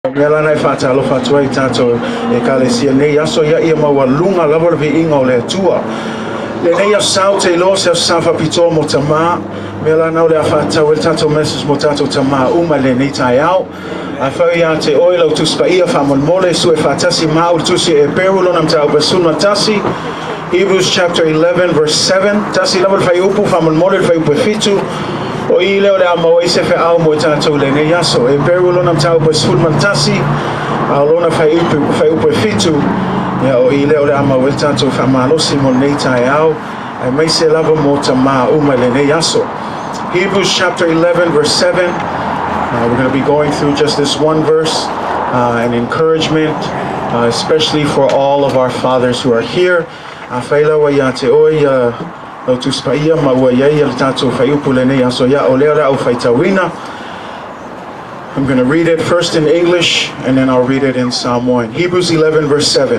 Mela nai whātalo whātua I tātou e kālesia nei aso ia ia maua lunga lava vi inga o le atua. Le nei asau te lo se asafa pito mo Tama. Mela nau le a whātau e tātou message mo tātou Tama uma le nei tai au. A whai a te oila o tuspa ia whamon mole su e whātasi maa o tusi Eperu lo nam tau basuna tasi. Hebrews chapter 11 verse 7. Tasi lava whai upu whamon mole whai upu fitu. O I leo le amawai se fe au mo tātou le nei aso. E peru lona mtau pa sulmantasi. A lona fai upe fitu. Ya o I leo le amawai tātou fa malosi mo nei tai au. Ai mai se lava mo Tama uma le nei aso. Hebrews chapter 11 verse 7. We're going to be going through just this one verse. An encouragement. Especially for all of our fathers who are here. A whaila wa ia te oi o tuspaia maua iai al tātou whaiupu nei aso ia o lea au whaitawina. I'm going to read it first in English and then I'll read it in Samoan. Hebrews 11 verse 7.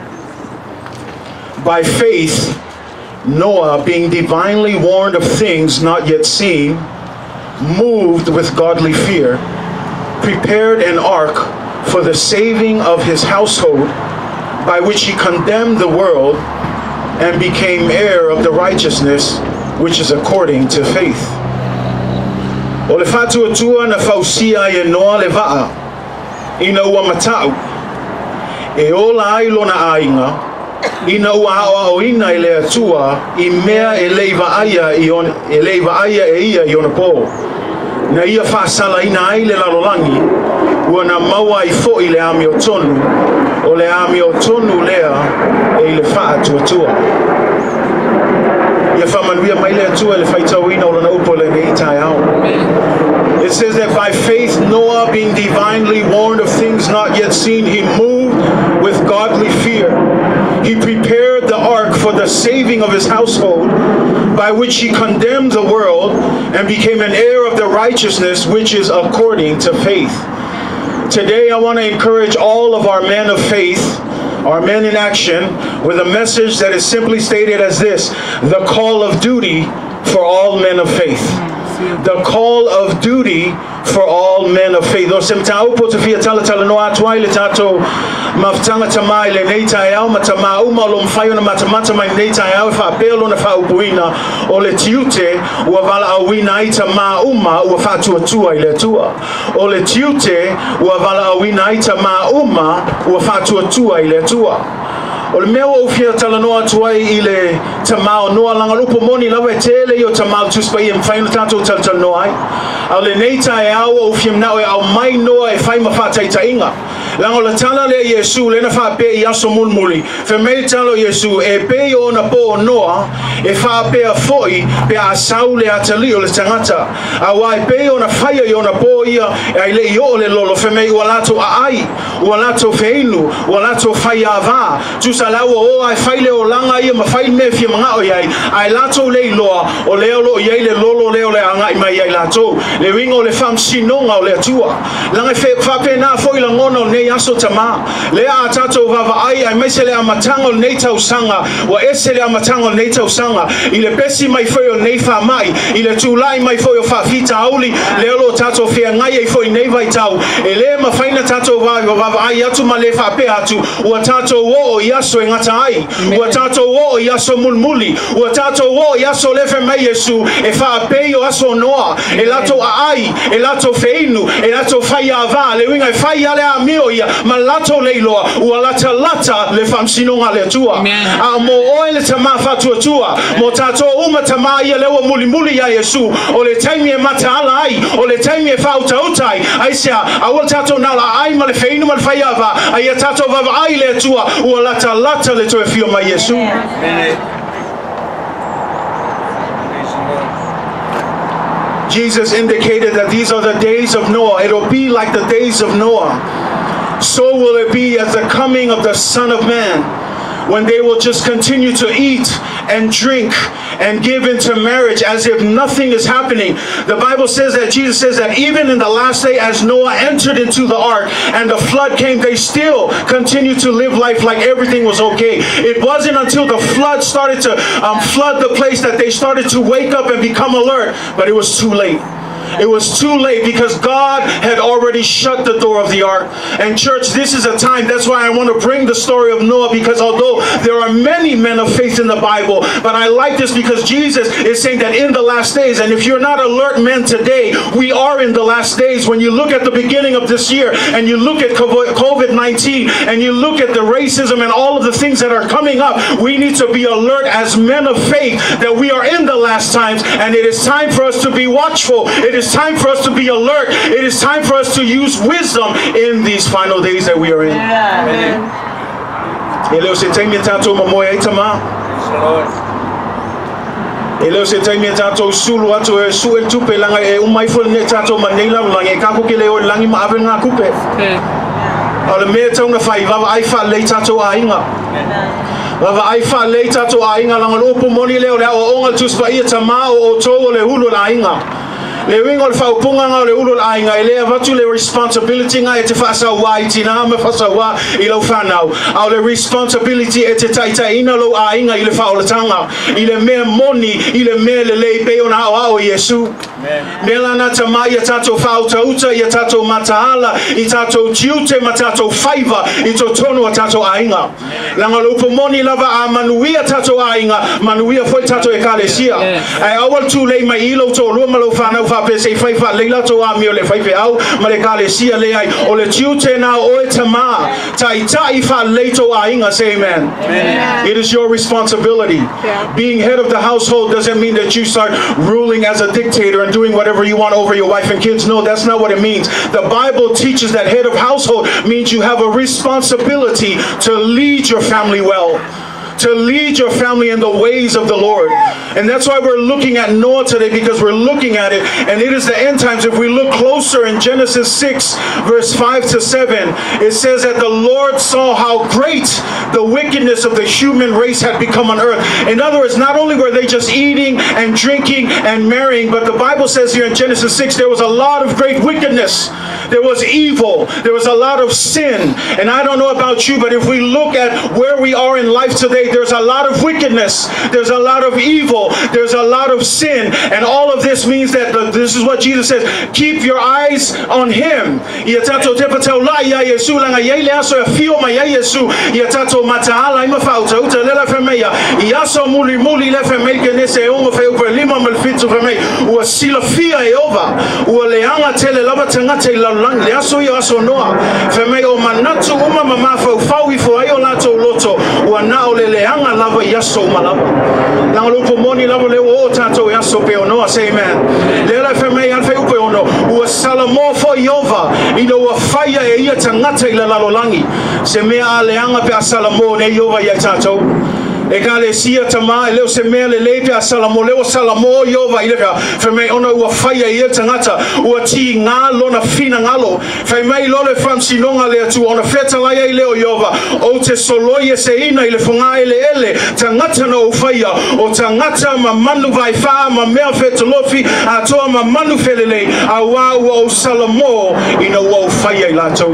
By faith, Noah, being divinely warned of things not yet seen, moved with godly fear, prepared an ark for the saving of his household, by which he condemned the world and became heir of the righteousness which is according to faith. O le whātua tua na whausia e noa le waa, ina ua matau, e ola ai lona ainga, ina ua vala'auina I le atua, I mea e leiva aia e ia I ona pō. Na ia whaasala ina ai le lalolangi, ua na maua I fo I le ami o tonu, o le ami o tonu lea e le whaatua tua. Ia whamanuia mai le atua le whaitauina o lana upo le nei tai au. It says that by faith Noah, being divinely warned of things not yet seen, he moved with godly fear. He prepared the ark for the saving of his household, by which he condemned the world and became an heir of the righteousness which is according to faith. Today I want to encourage all of our men of faith, our men in action, with a message that is simply stated as this: the call of duty for all men of faith. The call of duty for all men of faith. O sem tau po te fia tala no Atua I le tato maftanga tamai le nei tai au matama uma lo mfai ona matamata mai nei tai au fa pelo na fa upuina o le Tiute ua vala'auina I Tama uma ua fatua tua I le Atua. O le Tiute ua vala'auina I Tama uma ua fatua tua I le Atua. O le mea o fia tala noa tuai I le Tama o noa langa lupo moni lawa e tele I o Tama o tuspa I mwhaina tatou tala noa ai. Au le nei tai au o fia mnao e au mai noa e whai mawhatai ta inga. Langa le tala le Yesu le na whape I aso mulmuli. Fe mei talo Yesu e pe o na po o noa e whape a foi pe a sau le atali o le tangata. A wai pe o na whaia I o na po ia e ai le I o le lolo fe mei ua lato a ai, ua lato feinu, ua lato whaia a vā. Salawa o ai faile o langa ia ma faile me fia manga o iai ai lato le loa o leo lo iai le lolo leo le anga I mai iai lato le winga o le fam sinonga o le atua langa whape na foi la ngona o nei aso Tama le a tato vava ai mai se le amatanga o nei tausanga wa ese le amatanga o nei tausanga I le pesi mai foi o nei wha mai I le tūlai mai foi o whawhita auli leo lo tato fia ngai ai foi nei vai tau e le ma whaina tato vava ai atu ma le whape atu ua tato o iaso e ngata ai ua tātou o I aso mulmuli ua tātou o I aso lefe mai Yesu e whaapei o aso noa e lato a ai e lato feinu e lato whai a vā le winga e whai ale a mio ia ma lato leiloa ua lata le whamsinonga le tua a mo oe le Tama whatua tua mo tātou uma Tama ia lewa mulimuli ia Yesu o le taimi e mata ala ai o le taimi e whauta utai ai sea a ua tātou nala ai ma le feinu ma le whai a vā ai a tātou vava ai le tua ua lata le toe fio mai Yesu. Jesus indicated that these are the days of Noah. It'll be like the days of Noah. So will it be at the coming of the Son of Man, when they will just continue to eat and drink and give into marriage as if nothing is happening. The Bible says that Jesus says that even in the last day, as Noah entered into the ark and the flood came, they still continued to live life like everything was okay. It wasn't until the flood started to flood the place that they started to wake up and become alert, but it was too late. It was too late because God had already shut the door of the ark. And church, this is a time, that's why I want to bring the story of Noah, because although there are many men of faith in the Bible, but I like this because Jesus is saying that in the last days, and if you're not alert men today, we are in the last days. When you look at the beginning of this year and you look at COVID-19 and you look at the racism and all of the things that are coming up, we need to be alert as men of faith that we are in the last times, and it is time for us to be watchful. It is time for us to be alert. It is time for us to use wisdom in these final days that we are in. Amen. Eleu se taimi tatou mamoe ai Tama. Eleu se taimi tatou sulu atu e su el tupe langa e umai fo ne tatou manela langa e kako ke leo langi ma ave nga kupe. Ole me tau na fai vava ai fa le tatou ainga. Vava ai fa le tatou ainga langa lopo moni leo le o onga tuspa ia Tama o to le hulu la ainga. Le wingol fa upunga nga le ulul ainga ele avatu le responsibility nga ete fa sa wa itina me fa sa wa ilo fa now au le responsibility ete taita ina lo ainga ile fa o tanga ile me moni ile me le pe ona au Yesu mela na Tama ya tato fa uta ya tato mataala i tato Tiute matato faiva i to tono tato ainga langa lo moni lava amanuia tato ainga manuia foi tato ekalesia ai awal tu le mai ilo to lo malo fa na pese fai fa leila to ami ole fai fe au male kale sia le ai ole Tiute na o Tama tai fa leito ainga. Say amen. It is your responsibility. Being head of the household doesn't mean that you start ruling as a dictator and doing whatever you want over your wife and kids. No, that's not what it means. The Bible teaches that head of household means you have a responsibility to lead your family well, to lead your family in the ways of the Lord. And that's why we're looking at Noah today, because we're looking at it, and it is the end times. If we look closer in Genesis 6 verse 5 to 7, it says that the Lord saw how great the wickedness of the human race had become on earth. In other words, not only were they just eating and drinking and marrying, but the Bible says here in Genesis 6 there was a lot of great wickedness. There was evil. There was a lot of sin. And I don't know about you, but if we look at where we are in life today, there's a lot of wickedness. There's a lot of evil. There's a lot of sin. And all of this means that this is what Jesus says. Keep your eyes on Him. Say amen. Lela feme alfe upe ono u salamo fo yova ino wa fire e ia tangata ila lalolangi se me ale anga pe salamo ne yova ya tato Ekalesia Tama leo se me le lepe salamo leo salamo yova ile feme ono wa fire ia tangata u ti nga lona fina ngalo feme lole francinonga le tu ona feta la ia leo yova o te soloye se ina ile funga ele tangata no fire o tangata mamanu vai fa ma me feta lofi atoa mamanu felele awa o salamo ino wa fire la to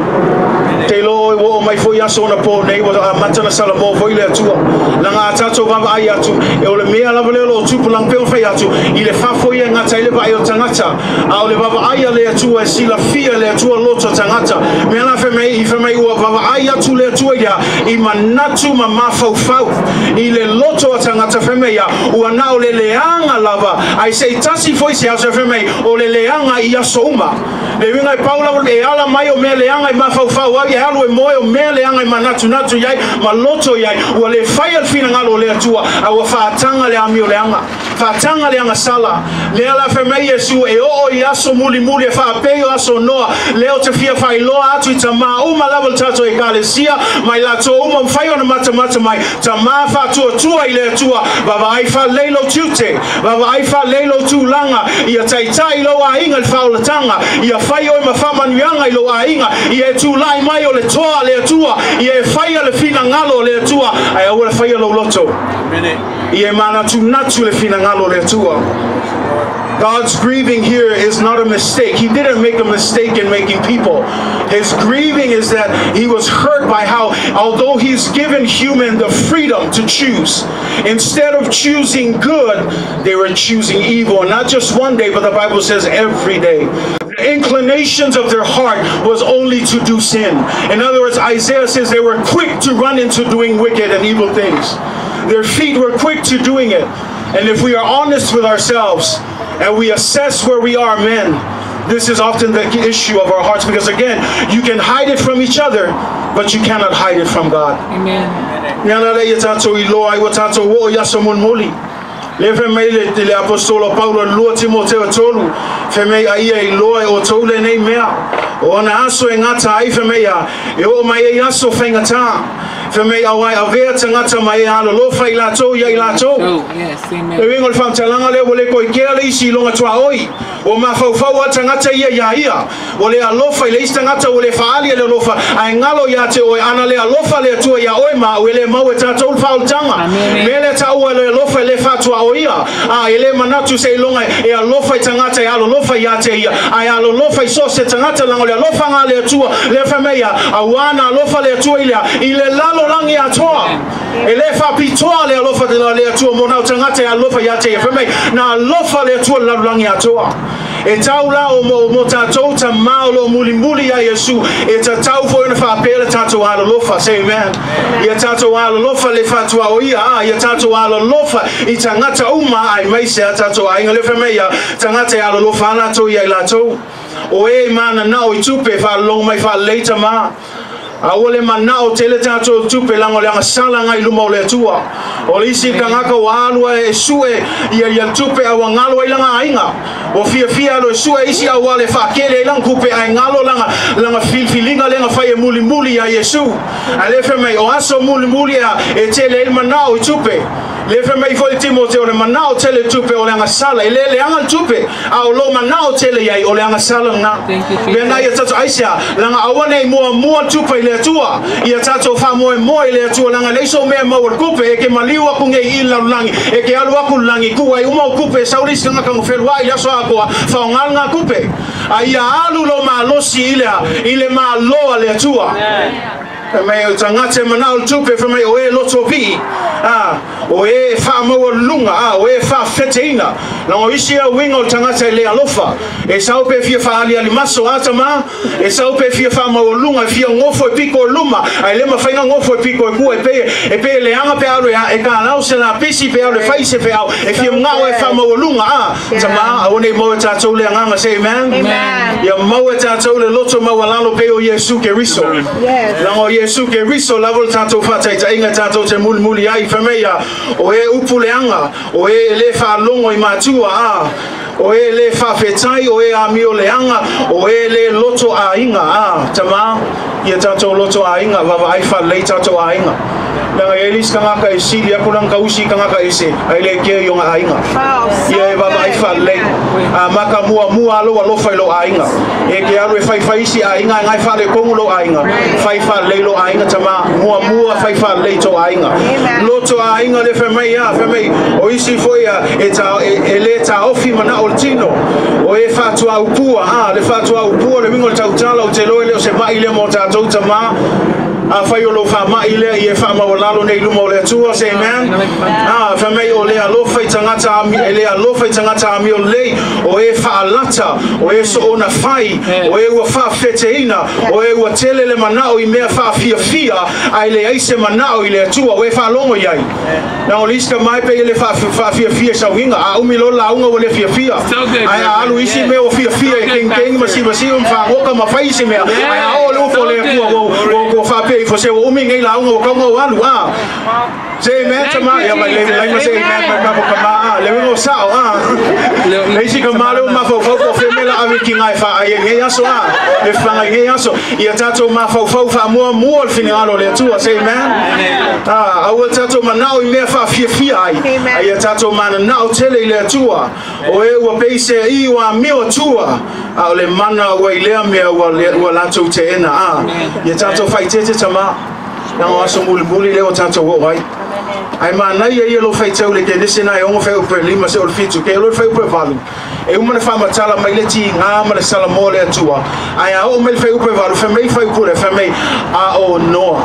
te lo wo mai foi aso na po nei wa matana salamo foi le tu langa tato vava ai atu e ole mea lava lelo tupu lang peo fai atu i le fafo ia ngata i le vai o tangata a ole vava ai le atua e sila fia le atua loto tangata mea la femei i femei ua vava ai atu le atua ia i manatu ma mafau fau i le loto a tangata femei ua na ole leanga lava ai se tasi foi se aso femei ole leanga i aso uma le winga i paula e ala mai o mea leanga i mafau fau ai e alu e moe o mea leanga i manatu natu iai ma loto iai ua le fai al fina ngalo le atua awa faatanga le amio le anga faatanga le anga sala le ala femei Yesu e o i aso muli e faapeo aso noa leo te fia fai loa atu i Tama uma level tato e kalesia mai lato uma mfai ona mata mai Tama fatua tua i le atua baba ai fa leilo Tiute baba ai fa leilo tulanga ia taitai lo ainga le faulatanga ia fai o mafama nuanga i lo ainga ia tulai mai o le toa le atua ia fai le fina ngalo le atua ai o le fai lo loto. Ie mana tu natu le fina ngalo le tua. God's grieving here is not a mistake. He didn't make a mistake in making people. His grieving is that he was hurt by how, although he's given human the freedom to choose, instead of choosing good, they were choosing evil. And not just one day, but the Bible says every day. The inclinations of their heart was only to do sin. In other words, Isaiah says they were quick to run into doing wicked and evil things. Their feet were quick to doing it. And if we are honest with ourselves and we assess where we are, men, this is often the issue of our hearts, because again, you can hide it from each other, but you cannot hide it from God. Amen. Lefe meile te le apostolo Paulo lua Timoteo tolu fe mei aia I loa o tole nei mea o na aso e ngata ai fe mei a e o mai e aso fe ngata fe mei awai avea te ngata mai alo lo fa I lato ia I lato e wingo le whamtalanga le wole koi kea le isi longa tua oi o ma fau ata ngata ia o le alofa I le ista ngata o le faali le lofa ai ngalo ia te oi ana le alofa le tua ia oi ma o le mau e tatou faultanga mele ta ua le lofa le fatua oia ele manatu se longa e alofa tangata e alofa ia te ia ai alofa so se tangata lango le alofa nga le tua le fameia awana alofa le tua ile lalo langi atoa ele fa pitoa le alofa de le tua mona tangata e alofa ia te famei na alofa le tua lalo langi atoa e taula o mo tatou ta maulo mulimuli ya Yesu e tatau fo na fa pele tatou alofa say amen ia tatou alofa le fatua oia ia tatou alofa I tangata uma ai mai se tatou ai ngale fameia tangata ya alofa na to ia lato o e mana na o tupe fa long mai fa later ma awole manao tele tatou tupe lango le sala ngai luma le tua o lisi kangaka walu e sue ia tupe awangalo I langa ainga o fia lo sue isi awale fa kele lang kupe ai ngalo langa filfilinga lenga fa e muli ya Yesu alefe mai o aso muli ya e tele manao tupe lefe mai fo Timoteo le manao tele tupe o langa sala ele anga tupe a lo manao tele ia o langa sala na bena ia tatou aisia langa awane mo tupe le tua ia tatou fa mo le tua langa leiso me mo kupe e ke maliwa ku ngai ila langi e ke alu aku langi ku ai uma kupe saulis kanga kang felwa ia so ako fa nganga kupe ai alu lo malosi ile malo le tua me tangate manao tupe from me o e loto vi o e fa mo lunga o e fa feteina na o isi a wingo tangate le alofa e sau pe fia fa ali maso atama e sau pe fia fa mo lunga fia ngofo piko luma ai le ma fa ngofo piko ku e pe le anga pe alo e ka lao se na pisi pe alo fa ise pe ao e fia ngao e fa mo lunga tama o ne mo tatou le anga say amen ya mo tatou le loto mo walalo pe o Yesu ke riso yes Yesu ke riso level tatou fatai ta inga tatou te muli ai fameia o e upuleanga o e le fa longo I matua o e le fa fetai o e amio leanga o e le loto a inga tama ia tatou loto a inga vava ai fa le tatou a inga Nanga elis kanga ka isi dia kulang kausi kanga ka isi ai le ke yo nga ainga ia e baba ai fa le maka mua lo fai lo ainga e ke alu e fai isi ainga ngai fa le kongu lo ainga fai fa le lo ainga tama mua fai fa le to ainga lo to ainga le fa mai o isi foi e le ta ofi mana oltino o e fa tu upua le fa tu upua le mingo ta utala o te lo le se mai le mo ta to tama fai o lo fa mai le e fa ma lalo nei luma o le tua say amen fa mai o le alofa I tangata ami ele alofa I tangata ami o le o e fa alata o e so ona fai o e wa fa feteina o e wa tele le manao I mea fa fia ai le aise manao I le tua o e fa longo iai na o liska mai pe ele fa fia sa winga umi lo la unga o le fia ai alu isi me o fia e king masi fa oka ma fai isi me ai o lo fo le ku o fa pe fo se o umi ngai la unga o kongo alu say amen tama ya mai le say amen ma ka kama le mo sao le si kama le ma fo fe me la ami kinga fa ai nge yaso e fa nge yaso ia tato ma fo fa mo al finalo le tua say amen o tato ma nao I me fa fia ai tato ma nao tele le tua o e wa peise I wa mi o tua o le mana wa ile me wa la to te na ia tato fa tete tama na o aso muli le o tato wo ai Ai mana ia lo fai tau le ke nese na e ongo fai upe lima se o fitu ke lo fai upe valu. E uma na fa matala mai le ti nga ma le sala mo le atua. Ai a o mai fai upe valu fa mai fai upe fa mai a o noa.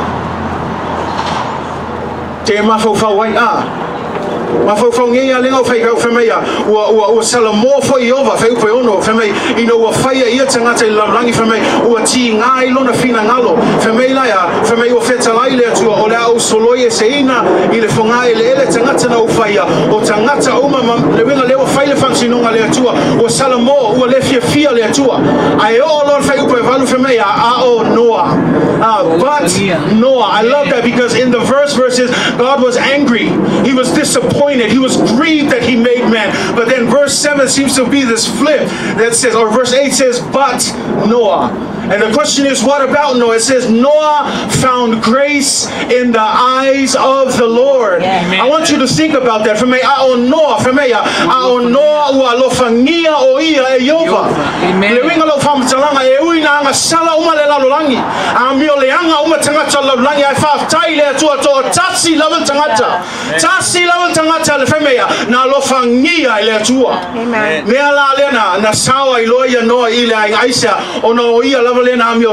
Te ma fo fa wai a. Ma fo ngia lenga fai ka fa mai a o sala mo fo i ova fai upe ono fa mai ino o fai ia tangata I langi fa mai o ti nga I lona fina ngalo fa mai la ya fa mai o feta lai le atua o le au soloie se ina I le fonga ele tangata na o fai o tangata o ma le winga le o fai le fansinonga le atua o sala mo o le fia le atua ai o lor fai upe valu fa mai a o Noah but Noah I love that because in the verses God was angry, he was disappointed, he was grieved that he made man. But then verse 7 seems to be this flip that says, or verse 8 says, but Noah. And the question is, what about Noah? It says, Noah found grace in the eyes of the Lord. I want you to think about that. For me, Noah, for me, Noah ua lofangia o ia e Yehova. Le winga lo famtalanga e uina anga sala uma le lalolangi. A mio le anga uma tangata lalolangi ai fa tai le tua to tasi lawan tangata. Tasi lawan tangata le femea na lofangia le tua. Amen. Me ala lena na sawa iloia Noah ile ai Aisha ono ia but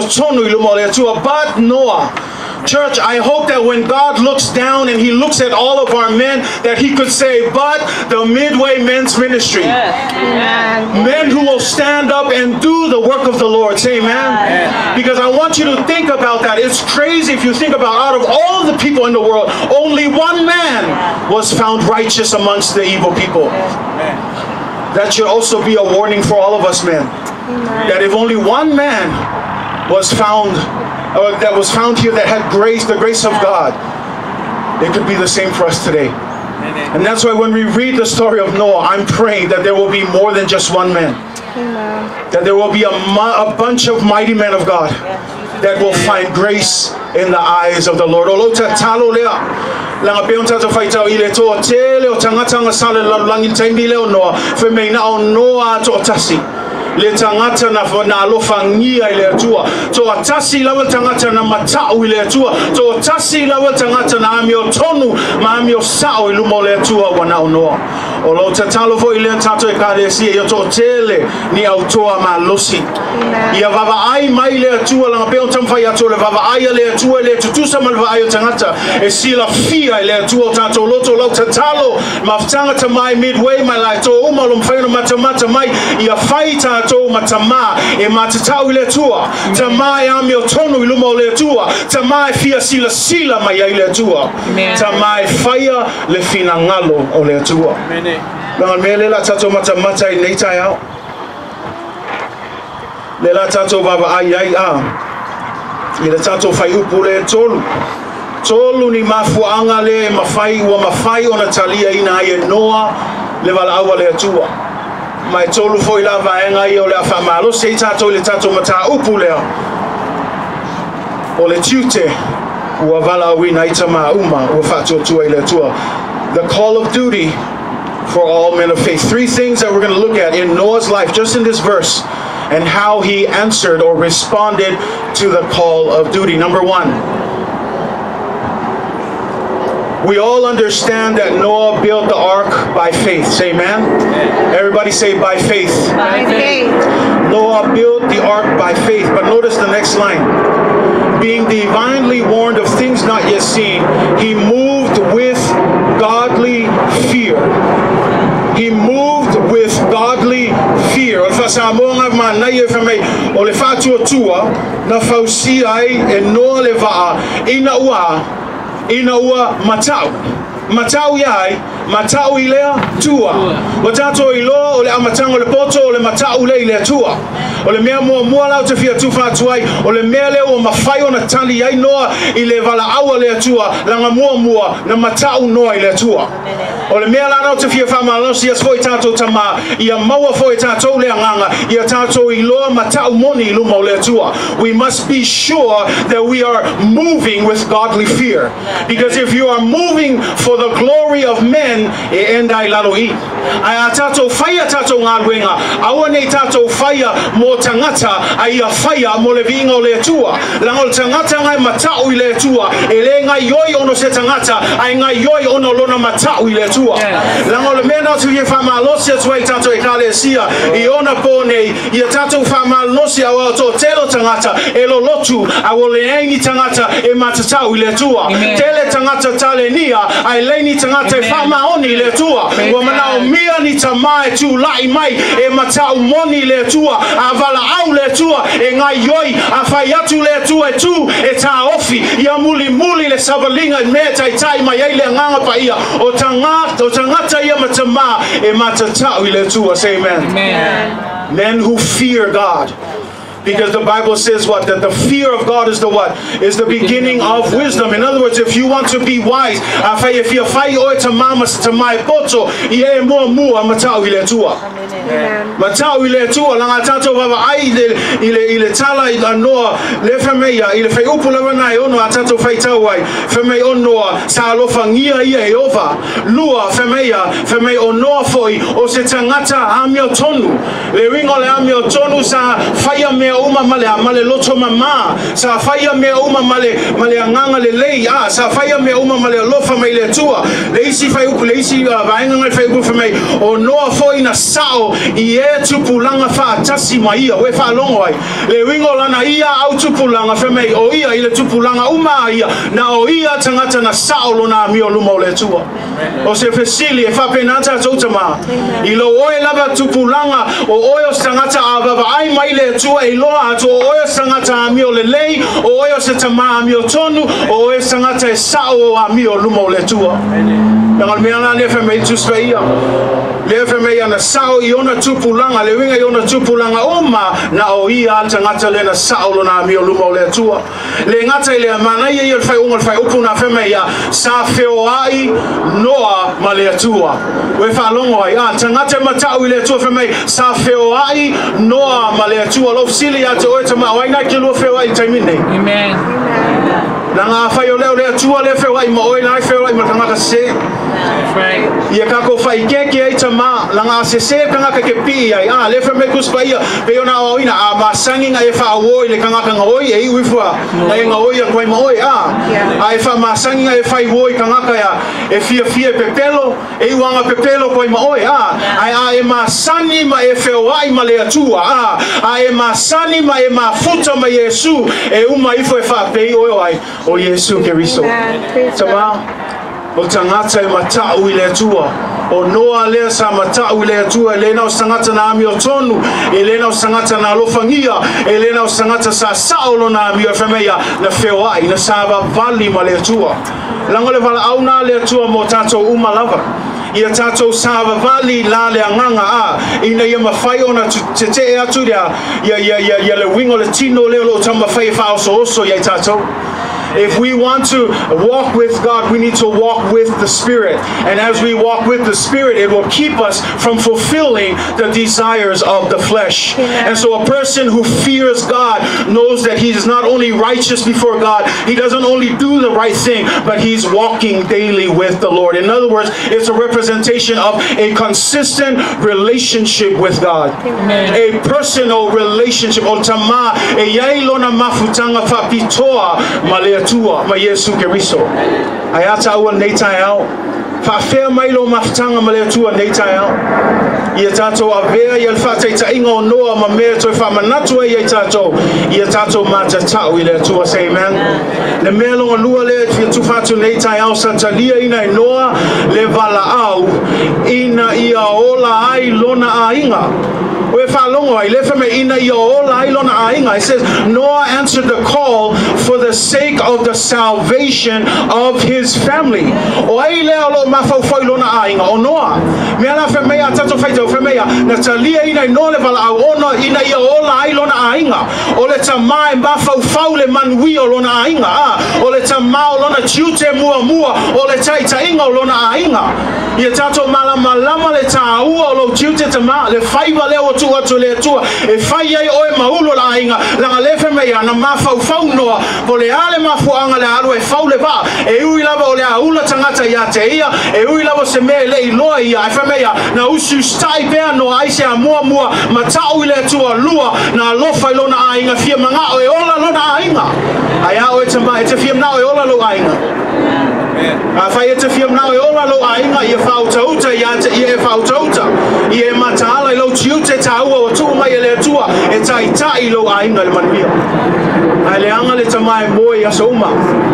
Noah. Church, I hope that when God looks down and he looks at all of our men, that he could say, but the Midway Men's Ministry. Men who will stand up and do the work of the Lord. Say amen. Because I want you to think about that. It's crazy if you think about out of all the people in the world, only one man was found righteous amongst the evil people. That should also be a warning for all of us men. That if only one man was found, that was found here that had grace, the grace of God, it could be the same for us today. And that's why when we read the story of Noah, I'm praying that there will be more than just one man. That there will be a bunch of mighty men of God that will find grace in the eyes of the Lord. Langa peon tato faitau ile to tele o tangata nga sale langi taimi leo Noa fe me na o Noa to tasi le tangata na alofangia ile atua to atasi lawa tangata na matau ile atua to atasi lawa tangata na amio tonu ma amio sao ilumo ile atua wana o Noa o lo tatalo fo ile tato e kare si e to tele ni autoa ma losi ia vava ai mai ile atua langa peon tam fai atua le vava ai ile atua le tutusa malva ai tangata e sila fia ile atua tato loto lo tatalo maftanga tamai Midway mai lai to uma lo mfaino matamata mai ia faita to matama e matatau ile tua tamai amio tonu ilumo le tua tamai fia sila mai ile tua tamai fire le fina ngalo o le tua na mele la tato matamata nei tai au le la tato baba ai a ile tato fai upu le tolu ni mafuanga le mafai ona talia ina ai Noa le vala'aua le tua mai tolu foi la vaenga I o le afamalo se tato le tato mata upu leo o le Tiute ua vala'auina I Tama uma ua fa'atuatua I le tua. The call of duty for all men of faith. Three things that we're going to look at in Noah's life just in this verse and how he answered or responded to the call of duty. Number one, we all understand that Noah built the ark by faith. Say amen. Everybody say by faith. By faith. Noah built the ark by faith. But notice the next line. Being divinely warned of things not yet seen, he moved with godly fear. He moved with godly fear. O fasamonga manai e famei o le fatuatua na fausi ai e Noa le va'a ina ua matau iai matau I lea tua o tato I loa o le amatanga o le poto o le matau le I lea tua o le mea mua lau te fia tufa atuai o le mea leo o mawhai o na tali ai Noa I le vala'aua lea tua langa mua na matau Noa I lea tua o le mea la nau te fia whamalosi as foi tato tama ia maua foi tato lea nganga ia tato I loa matau moni I luma o lea tua. We must be sure that we are moving with godly fear, because if you are moving for for the glory of men e endai laloi. Ai tatou whaia tatou ngā luenga, aua nei tatou whaia mō tangata ai a whaia mō le vinga o le atua. Langa o tangata ngai matau i le atua, e le ngai yoi ono se tangata, ai ngai yoi ono lona matau i le atua. Langa o le mena tu ye whamalosi atu ai tatou e kalesia, i ona po nei, i a tatou whamalosi au au tō telo tangata, e lo lotu, au le aingi tangata e matatau i le atua. Tele tangata tale nia, ai leini tangata e whamaoni i le atua. Wa manao mia ni Tama e tu lai mai e matau moni le atua, a vala'au le atua, e ngai yoi, a whai atu le atua e tu, e tā ofi, i a muli muli le savalinga e mea tai tai mai ei le nganga pa ia, o tangata ia ma Tama e matatau i le atua. Say amen. Amen. Men who fear God. Because the Bible says what? That the fear of God is the what? Is the beginning of wisdom. In other words, if you want to be wise, if you fai oi to mai poto, I e mua matau i le tua. Matau i le tua, langa tato vava ai i le tala i anoa, le whameia, i le whai upu lawa nai ono a tato whai tauai, whamei onoa, sa alofa ngia ia e ova, lua whamei onoa foi, o se tangata amio tonu, le ringo le amio tonu sa whaia mea uma male loto mama, sa whaia mea uma male anganga le lei, sa whaia mea uma male lofa mai le tua, le isi whai upu, le isi vaenga ngai whai upu whamei, onoa foi na sao, i e tupulanga whaatasi mai ia, we whaalongo ai, le ringo lana ia au tupulanga whamei, o ia i le tupulanga uma ia, na o ia tangata na sao lona mio luma o le tua. O se fesili e whapenata tautama, i lo oe lava tupulanga, o oe o tangata a vava ai mai le tua e loa atu, o oe o tangata a mio le lei, o oe o se tama a mio tonu, o oe o tangata e sao a mio luma o le tua. Ngal meana le whamei tuspeia, le whamei na sao i ona tupulanga, le winga i ona tupulanga oma, na o ia tangata le na sao lona mio luma o le tua. Le ngata i le manai i whai unga whai upu na whamei sa feo ai noa ma le atua. We whalongo ai, tangata matau i le atua whamei, sa feo ai noa ma le atua. Lo fsili a te oe tama, waina ki lua feo ai taimine. Amen. Nanga whai o leo le atua le feo ai, ma oe nai feo ai ma tangata se. Ia kako whai keke ai tama, langa se se kangaka ke pi ai, le whamei kuspa ia, pe ona o ina, ma sangi ngai e wha awoi le kangaka ngawoi, e uifua, ngai ngawoi a kwai maoi, e wha ma sangi ngai e whai woi kangaka ia, e fia pepelo, e uanga pepelo kwai maoi, e ma sani ma e whewai ma le atua, e ma sani ma e ma futa ma Yesu, e uma ifo e wha pei oi ai, o Yesu ke riso. Tama, o tangata e matau i le atua, o noa lea sa matau i le atua, e lena o tangata na ami o tonu, e lena o tangata na alofangia, e lena o tangata sa saolo na ami o whameia, na whewai, na sava vali ma le atua. Langa le vala'auina le atua mo tatou uma lava. Ia tatou sava vali la le anganga ina ia mawhai ona te e atu ia le wingo le tino leo lo tama whai whaoso oso ia tatou. If we want to walk with God, we need to walk with the Spirit. And as we walk with the Spirit, it will keep us from fulfilling the desires of the flesh. And so a person who fears God knows that he is not only righteous before God, he doesn't only do the right thing, but he's walking daily with the Lord. In other words, it's a representation of a consistent relationship with God. Amen. A personal relationship. O Tama, e yai lona mafutanga whapitoa malea tua ma Yesu ke riso. Ai ata ua nei tai au. Whawhea mai lo mafutanga ma lea tua nei tai au. Ia tātou a vea i al whatai ta inga o noa ma mea toi whamanatua i tātou. Ia tātou mata tau i lea tua, say amen. Le mea longa lua lea fia tufatu nei tai au sa talia ina i noa le vala'au ina ia ola ai lona a inga. We whalongo ai lefa me ina ia ola ai lona a inga. It says Noah answered the call for the sake of the salvation of his family. O ai lea lo mawhauwhau lona a inga o Noah. Mea la whamea tato whaitau whamea na talia ina i no le vala'au ona ina ia ola ai lona a inga. O le tamai mawhauwhau le manui o lona a inga. O le tamau lona tiute mua o le taitainga o lona ainga. Ia tato malama le tāua o lo tiute Tama le faiva le o atu le atua e fai ai o e maulo la ainga langa lefe mea na mafau noa po le ale mafuanga le alu e fau le va e ui lava o le aula tangata ia te ia e ui lava se me le iloa ia e whamea na usu stai pea no aise a mua ma tau i le atua lua na lofa ilona ainga fia manga o e ola lona ainga ai a o e Tama e te fia mna o e ola lo ainga a fai e te fia mna o e ola lo ainga ia whautauta ia e whautauta ia e mataala i lo tiute taua o tuu mai e le atua e tai lo ainga le manmia ai le anga le Tama e moe ia sauma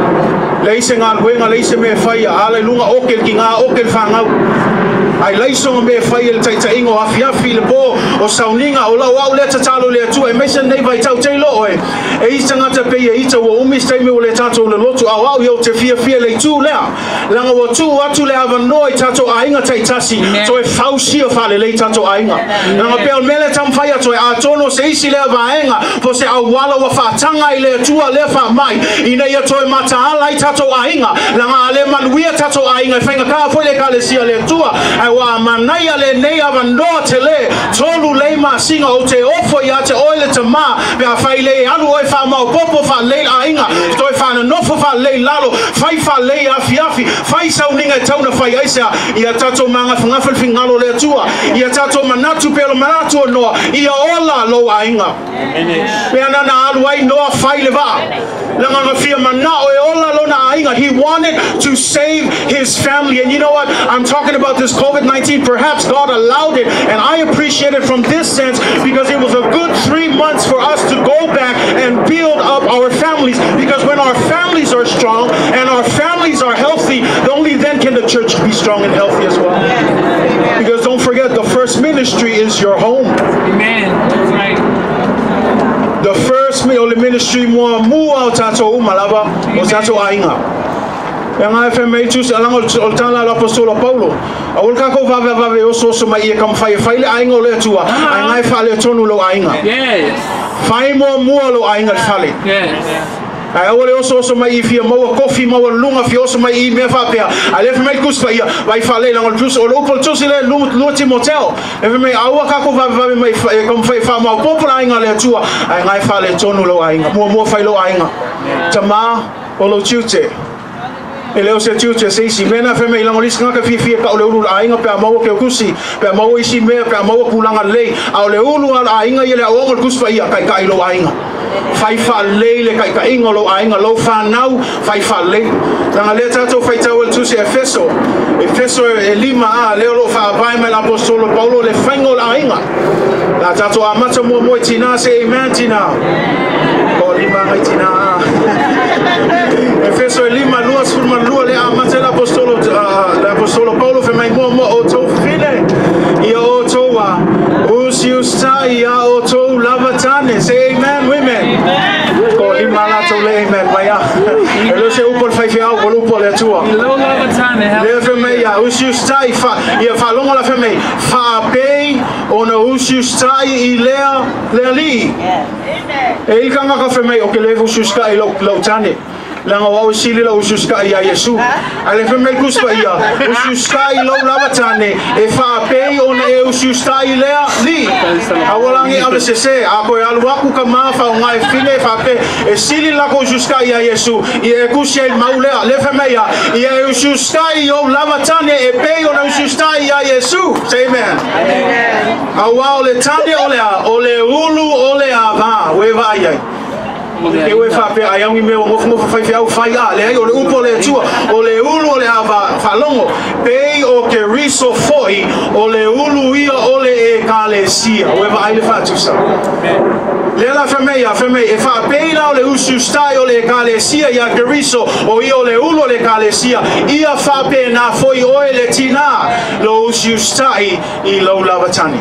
le ise ngā luenga le ise me whaia ale lunga okel ki ngā okel whangau ai laisonga me whai le taitainga o afiafi le po o sauninga o lau au le tatalo le atua e meisa nei vai tau teilo oe e i tangata pe e ita o umis teime o le tato le lotu au iau te fia le tū lea langa o tū atu le avanoa i tato ainga taitasi to e fausia whale le tato ainga langa pe al mele tam whai atu e atono se isi le avaenga po se au wala wa whaatanga i le atua le wha mai ina ia to e mataala i tato ainga langa ale manuia tato ainga e whainga ka fwele ka le sia le atua wa manaya le nei avanoa te le tolu le masinga o te ofo ia te oile Tama pe a whai le alu oi wha mau popo wha le ainga toi wha na nofo wha le lalo whai wha le afi whai sauninga e tauna whai aisea ia tato manga whangawhal fingalo le atua ia tato manatu pelo manatu o noa ia ola lo ainga pe anana alu ai noa whai le va langa ngafia manao e ola lo na ainga he wanted to save his family and you know what I'm talking about this COVID-19 perhaps God allowed it and I appreciate it from this sense because it was a good 3 months for us to go back and build up our families because when our families are strong and our families are healthy only then can the church be strong and healthy as well because don't forget the first ministry is your home. Amen. That's right. The first ministry mua o tato umalava o tato ainga nga FMA tu alang ol tala la apostolo Paulo awol ka ko vave o so mai e kam fai le ainga le tua ai ngai fale tonu lo ainga yes fai mo lo ainga fale yes ai ole o so mai fia mo coffee mo lunga fia so mai me fa pe ale FMA kuspa ia vai fale lang ol plus o lo pol tu sile lu Timotel FMA awa ka ko vave mai kam fai fa mo popo ainga le tua ai ngai fale tonu lo ainga mo fai lo ainga Tama o lo Tiute ele o se Tiute se isi mena FMA lang olis nga ka fia ka ole ulu ainga pe mo ke kusi pe mo isi me pe mo kulanga lei a ole ulu ainga ile o ngol kuspa ia kai lo ainga fai fa le kai ingolo ainga lo fa nau fai fa le tanga le tato fai tawel tu se Efeso e lima le lo fa vai me l'apostolo Paulo le fango ainga la tato amata mo tina se amen tina o lima mai tina Efeso e lima lua sul lua le amata l'apostolo Paulo fe mai mo o to fine io o toa usiusta ia o to lavatane say amen women ko lima la to le amen maya lo se upol fai fia o lupo le tua lo lavatane le fe mai ia usiusta ia fa longa la fe mai fa pei ona usiusta i le ali e il kanga ka fe mai o ke le usiusta i lo tane langa wa usili la ususka ya Yesu ale fe mel kuspa ia ususka i lo lavatane e fa pe ona e ususka i lea li awalangi ave se ako ya luaku kama fa ngai fine fa pe e sili la ko ususka ya Yesu e kusia maule le fe meia e ususka i lo lavatane e pe ona ususka ya Yesu say amen awa ole tane ole ulu ole ava we va ia e we fa pe ai me o mo fai fai le ai o le upo le tua o le ulu o le ava falongo pe o ke riso foi o le ulu ia o le ekalesia we va ai le fa tu sa le la famiglia e fa pe la o le usu stai o le ekalesia ia ke riso o ia o le ulu o le ekalesia ia fa pe na foi o le tina lo usu stai I lo lavatani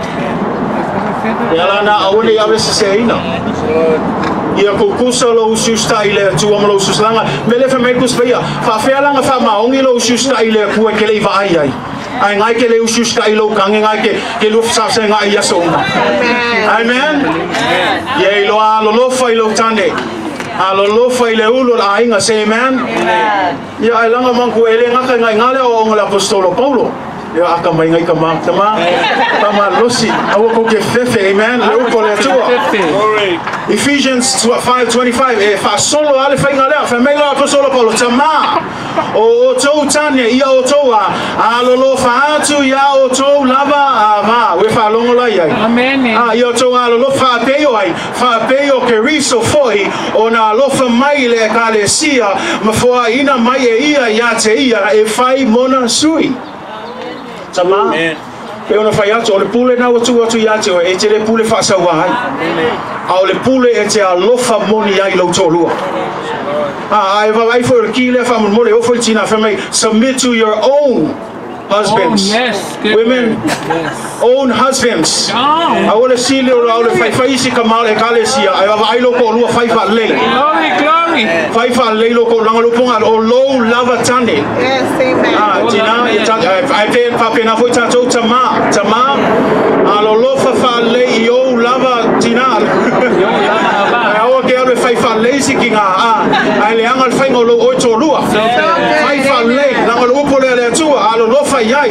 ya la na o le ave se ina ia ko kusa lo ususta ile tu amlo ususlanga mele fa me kus pia fa felanga fa maongi lo ususta ile ku ke le va ai ngai ke le ususta ile kange ngai ke lu sa se ngai ya so amen ye lo fa ilo tande Alolofa ile ulo la inga, say amen. Ya alanga mangku elenga ka ngai ngale o ngala apostolo Paulo. Ya akamai ngai kama tama losi awo ko ke fefe, amen. Le uko le tua. Ephesians 5:25 fa solo ale fa ngale fa mega apostolo Paulo tama o to tane ia o toa alolofa atu ya o to lava ava we fa longo la ia. Amen. Ia to alolofa peo ai fa peo ke riso foi ona lofa mai le kalesia mafoa ina mai ia ya te ia e fai mona sui. Tama. Pe ona fai atu o le pule na watu ya te o e te le pule fa sa wa hai. A le pule e te alofa moni ai lo tolua. I for kile fa mo le ofo tina fa mai submit to your own husbands. Oh, yes. Women, yes. Own husbands. I want to see little faisi kamal e kalesia. I lo ko lu faifa le. Glory. Faifa le lo ko langa lo ponga o lo lava tane. Yes, amen. Tina I pay papa na foi tanto tama. Alo lo fa le yo lava tina. I ke alo faifa le sikinga. Ai le anga fai ngolo o tolua. Faifa le langa lo pole le tua alo lo fa yai.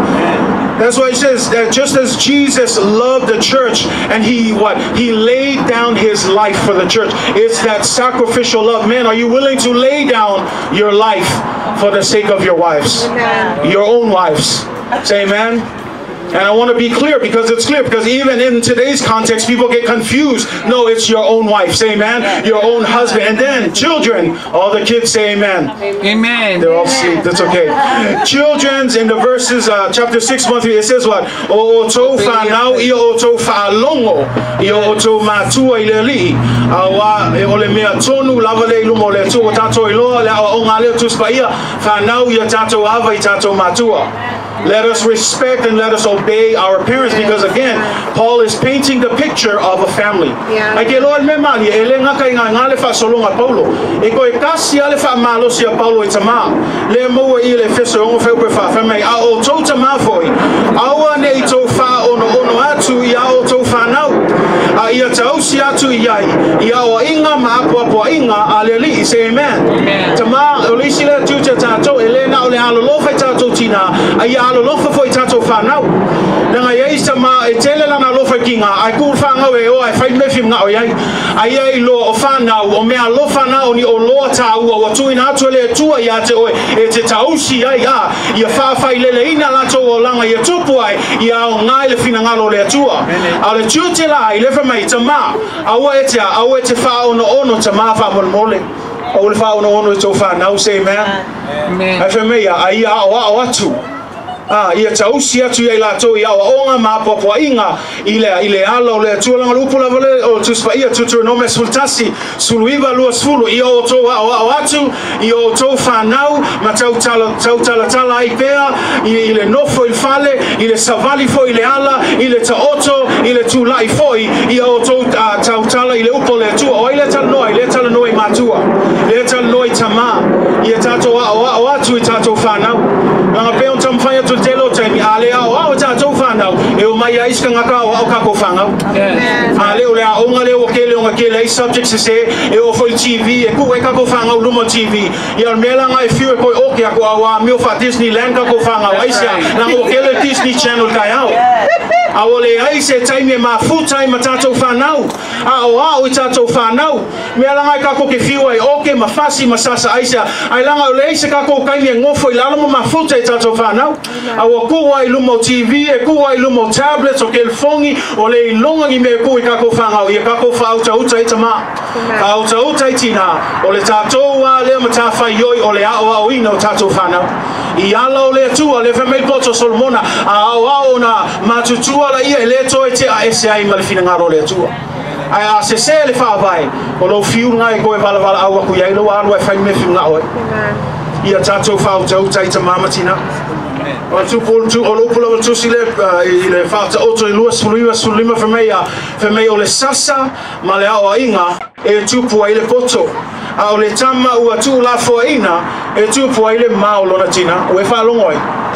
That's why he says that just as Jesus loved the church and he laid down his life for the church. It's that sacrificial love. Man, are you willing to lay down your life for the sake of your wives? Amen. Your own wives. Say amen. And I want to be clear because it's clear. Because even in today's context, people get confused. No, it's your own wife. Say amen. Your own husband. And then children. All the kids say amen. Amen. They're all asleep. That's okay. Children's in the verses, chapter 6, 1 through, it says what? O to fa nau i o to fa longo i o to matua i le li. Awa o le mea tonu lava le ilumo le tu o tato i loa le awa o ngale tu spaia fa nau i tato ava i tato matua. Let us respect and let us obey our parents because again, Paul is painting the picture of a family. Ake Lord me mali ele ngaka ngale fa solonga Paulo. E ko e kasi ale fa malo sia Paulo e tama. Le mo i le feso o fe fa me a o to tama foi. Awa ne to fa ono atu ya o to fa nau. A ia tau si atu iai. Ia o inga ma po inga aleli say amen. Tama o le sila Tiute tato ele na o le alo lo fa tato tina. Ia lofa foi tato whanau. Nanga iei sama e tele lana lofa kinga. Ai kūr whangau e o ai whai mewhim ngā o iei. Ai ei lo o whanau o mea lo whanau ni o loa tā ua. Wa tuina atu ele tua i ate oe. E te tausi ai a. Ia whawhai lele ina lato o langa i tupu ai. Ia o ngai le whina ngalo le atua. A le Tiute la i lefa mai tama. Aua e te wha ono tama wha mole. O le wha ono to whanau say amen. Ai whamea ai a o atu. Ia tausi atu ia lato ia o onga mapopo inga ile ala le tu langa lupu la vale o tu spa ia tu no me sultasi suluiva lu sfulu ia o to o atu ia o to fanau ma tau tala ai pea ile nofo il fale ile savali fo ile ala ile taoto ile tu lai foi ia o to tau tala ile upo le tu o ile tal noi matua ile tal noi tama ia tato o atu tato fanau langa pe on tamfanya tu telo tani ale o tato fanau e o mai iska ngaka o ka ko fanau ale o le o ngale o kele subjects se e o foi TV e ku e ka ko fanau lumo TV ia mela ngai fiu ko o ke ko wa mi o fa Disneyland ka ko fanau aisia na o kele Disney Channel ka au a o le ai se time ma full time tato fanau o tato fanau mela ngai ka ko ke fiu ai o ke mafasi masasa aisia ai langa o le se ka ko kai me ngofo i lalo ma full tato fanau a o ko ai lumo TV e ko ai lumo tablets o ke fongi o le longa i me ko i ka ko fanau i ka ko fa uta itama uta tina o le tato wa le mata fa yoi o le vala'auina o tato fanau i ala o le tua le family poto solomona a na matutua la ia le to te a ese ai malfina ngaro le tua ai a se le fa vai o lo fiu ngai ko e vala au ku ia lo anu e fa me fiu ngao ia tato fa uta itama matina o tu o lo pula tu sile ile fa auto i luas sulima fa me o le sasa ma le vala'auina e tupu ai le poto a o le tama ua tu la foina e tupu ai le mau lona tina o e fa longoi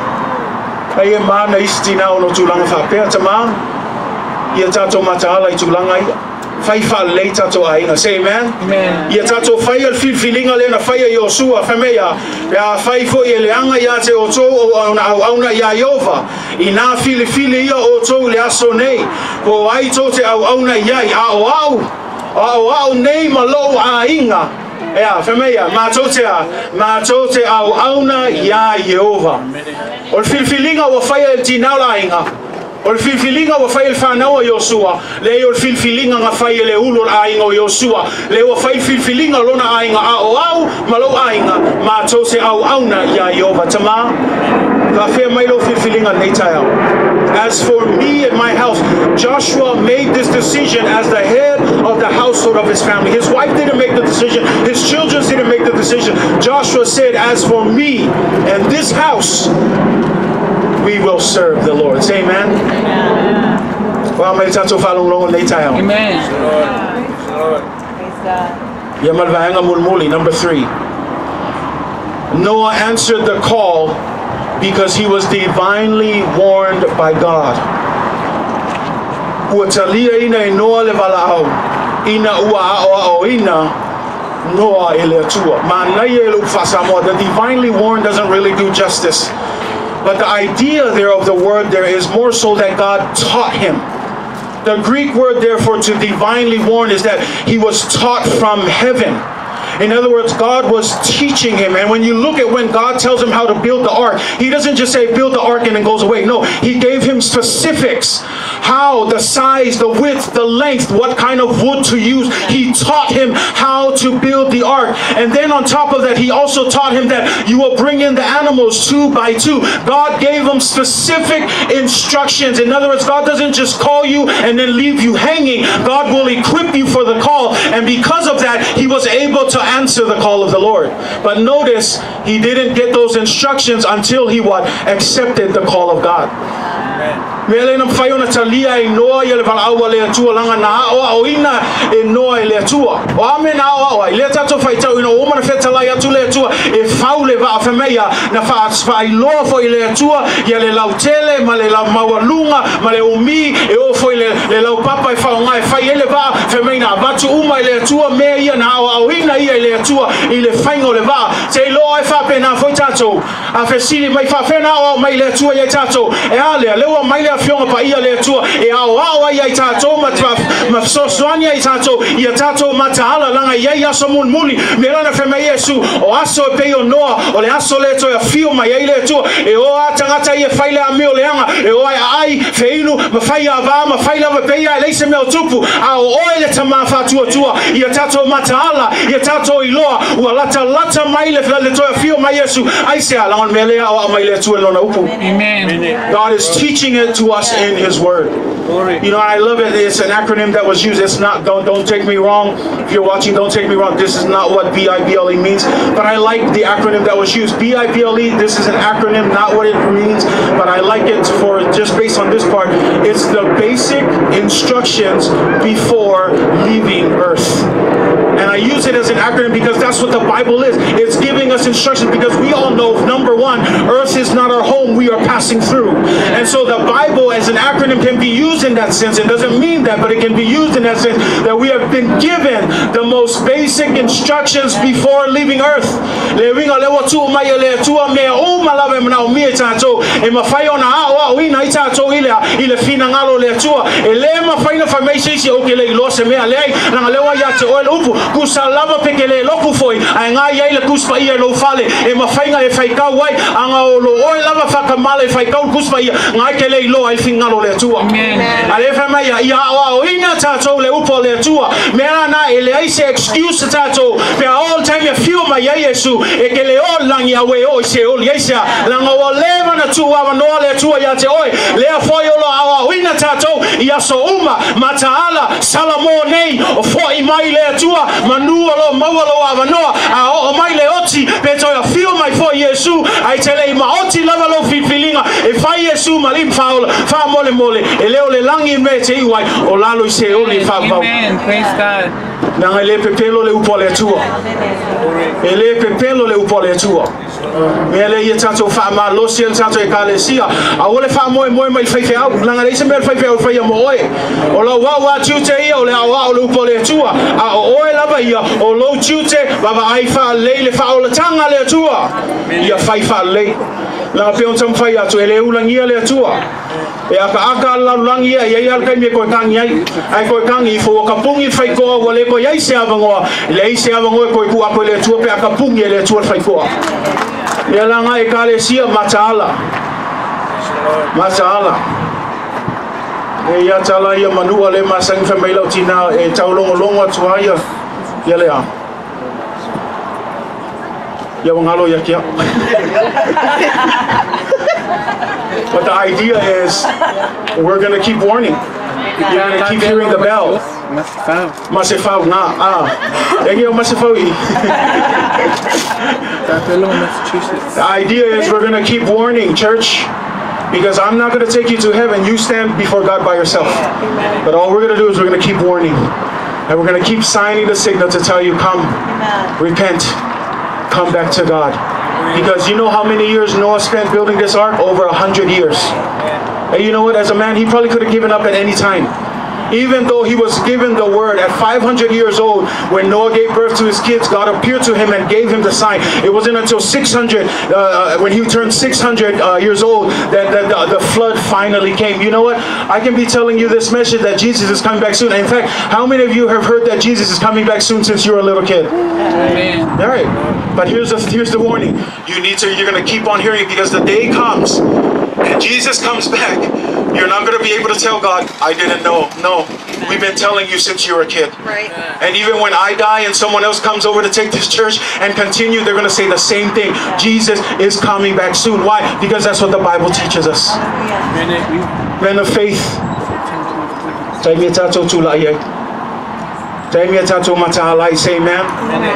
ai e mana istina o no tulanga fa pe tama ia tato mata ala i tulanga ia fai fa le tato ainga. Say amen. Amen. Ia tato fai al filinga le na fai Yosua famea. Ya fai fo ele anga ya te o to auna ya Yova. Ina fili ia o to le aso nei. Ko ai to te auna ya au nei malo ainga. Ya famea matote au auna ya Yehova. Ol filinga wa fai el tinaula inga. Ol filinga wa fai el fanao Yosua. Le ol filinga nga fai le ulul ainga Yosua. Le wa fai filinga lona ainga au malo ainga matote au auna ya Yehova. Tama ka fe mai lo filinga nei tayo. As for me and my house, Joshua made this decision as the head of the household of his family. His wife didn't make the decision. His children didn't make the decision. Joshua said, as for me and this house, we will serve the Lord. Say amen. Amen. Number 3. Noah answered the call because he was divinely warned by God. Uatalia ina Noah le vala'au ina ina Noah ele Atua. The divinely warned doesn't really do justice. But the idea there of the word there is more so that God taught him. The Greek word therefore to divinely warn is that he was taught from heaven. In other words, God was teaching him. And when you look at when God tells him how to build the ark, he doesn't just say build the ark and it goes away. No, he gave him specifics. How, the size, the width, the length, what kind of wood to use. He taught him how to build the ark. And then on top of that, he also taught him that you will bring in the animals 2 by 2. God gave him specific instructions. In other words, God doesn't just call you and then leave you hanging. God will equip you for the call. And because of that, he was able to answer the call of the Lord. But notice, he didn't get those instructions until he accepted the call of God. Mele na fayona talia e noa ile vala'au le Atua langa na o ina e noa le Atua. O ame na o ile tato faita ina o mana fetala ya tu le Atua e faule va afemeia na fa ilo fo ile Atua ya le lautele ma le la mawalunga ma le umi e o fo ile le lau papa e fa ngai fa ile va femeina batu uma ile Atua me ia na o ina ia ile Atua ile faingo le va se ilo e fa pena fo tato a fesili mai fa fena o mai le Atua ya tato e ale lewa mai le fionga pa ia le Atua e ao ia tato ma sosoania i tato ia tato mataala langa ia somun muli me lana fema Yesu o aso pe o Noa o le aso le to ia fio mai ia le Atua e o atangata ia faile a meo leanga e o ai feinu ma fai ava ma faila ma pe ia le se me tupu a o ele tama fatu Atua ia tato mataala ia tato iloa ua lata mai le to ia fio mai Yesu ai se ala on mele o mai le Atua lona upu. Amen. God is teaching it to us in his word. You know, I love it. It's an acronym that was used. It's not, don't take me wrong. If you're watching, don't take me wrong. This is not what BIBLE means. But I like the acronym that was used. BIBLE, this is an acronym, not what it means. But I like it for, just based on this part, it's the basic instructions before leaving earth. And I use it as an acronym because that's what the Bible is. It's giving us instructions because we all know, number one, earth is not our home. We are passing through. And so the Bible as an acronym can be used in that sense. It doesn't mean that, but it can be used in that sense that we have been given the most basic instructions before leaving earth. Kusalava pekele loku foi ai nga ia ile kuspa ia lo fale e mafainga e faika wai anga o lo oi lava faka male faika kuspa ia nga kele ilo ai finga lo le Atua. Ale fa mai ia o ina tato le upo le Atua me ana ele ai se excuse tato pe all time you feel my Yesu e kele o lang ya we o se o yesia lang o leva na tua no le Atua ya te oi le foi o lo ina tato ia so uma mataala salamone o foi mai le Atua manua lo mawalo avanoa a o mai le oti peto ya fio mai fo Yesu ai tele ma oti lava lo filinga e fa Yesu malim faul fa mole e leo le langi me te iwai o lalo I se o le fa fa. Amen. Praise God. Na ele pepelo le upo le Atua. Ele pepelo le upo le Atua. Mele ia tato fa malo sia tato e kalesia. A ole fa moi mai fai au. Langa le se mel fai fai mo oe. O la wa Tiute ia o le awa o le upo le Atua. A oe lava ia o lo Tiute baba ai fa le fa o le tanga le Atua. Ia fai fa le. Langa pe on sam fai atu ele ulangia le Atua. E aka la langia ia al kai me ko kangi ai ko kangi fo ka pungi fai ko o le ko ia se avangoa. Le se avangoa ko ku ako le Atua pe aka pungi le Atua fai ko. Ia langa e kalesia matala. E ia tala ia manua le masang famai lau tina e taulongo atua ia. Ia lea. Ia wangalo ia kia. But the idea is we're going to keep warning. You're going to keep hearing the bell. Masifau na Egio Masifaui. The idea is we're going to keep warning, church, because I'm not going to take you to heaven. You stand before God by yourself. But all we're going to do is we're going to keep warning, and we're going to keep signing the signal to tell you, come, repent, come back to God. Because you know how many years Noah spent building this ark? Over 100 years. And you know what? As a man, he probably could have given up at any time. Even though he was given the word at 500 years old, when Noah gave birth to his kids, God appeared to him and gave him the sign. It wasn't until 600, when he turned 600 years old, that the flood finally came. You know what? I can be telling you this message that Jesus is coming back soon. In fact, how many of you have heard that Jesus is coming back soon since you were a little kid? Amen. All right. But here's the warning. You're going to keep on hearing it, because the day comes and Jesus comes back. You're not going to be able to tell God, I didn't know. No, we've been telling you since you were a kid. Right. And even when I die and someone else comes over to take this church and continue, they're going to say the same thing. Jesus is coming back soon. Why? Because that's what the Bible teaches us. Men of faith. Say amen.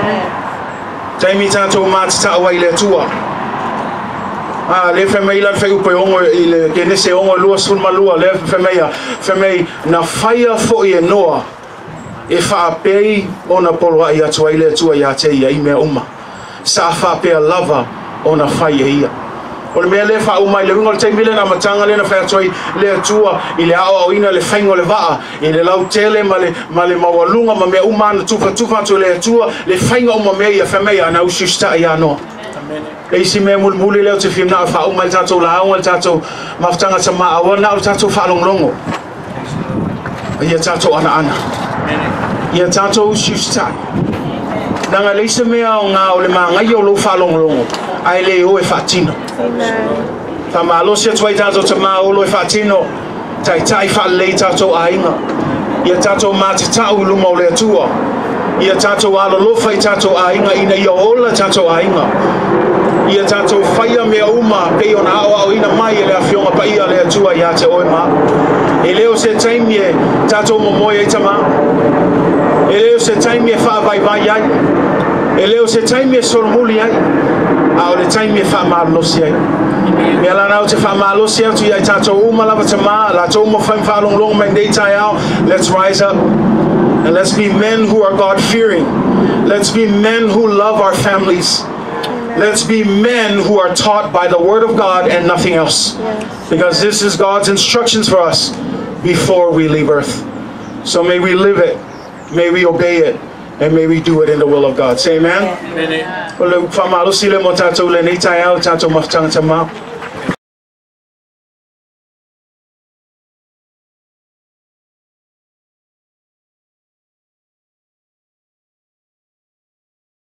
Le femei la fei upe ongo ile ke nese ongo lua sun malua le femei na faia fo e noa e fa pei ona polwa ia tua ile tua ia te ia ime uma sa fa pe lava ona faia ia o me le fa uma ile ngol te mile na matanga le na fa tua le tua ile ao ina le faingo le va ile lau tele male mawalunga ma me uma na tufa tu le tua le faingo uma me ia femei ana ususta ia no. Eisi me mulmuli leo te film na fa uma le tatou la o le tatou maftanga sama awana o le tatou fa longlongo ia tatou ana ia tatou shusta nanga leise me o nga o le mangai o lo fa longlongo ai le o e fatino ta malo se twai tatou tama o lo e fatino tai fa le tatou ainga ia tatou matitau luma o le atua ia tatou alo lo fai tatou ainga ina ia ola tatou ainga ia tatou faia mea uma pei ona ao ina mai ele afionga pa ia le Atua ia te oe ma e leo se taimie tatou momoe e tama e leo se taimie wha vai ai e leo se taimie solomuli ai a o le taimie wha maalosi ai mea lana o te wha maalosi atu ia tatou uma lava tama la tou mo whaim wha long mai nei tai ao. Let's rise up and let's be men who are God-fearing. Let's be men who love our families. Let's be men who are taught by the Word of God and nothing else. Yes. Because this is God's instructions for us before we leave earth. So may we live it, may we obey it, and may we do it in the will of God. Say amen. Amen.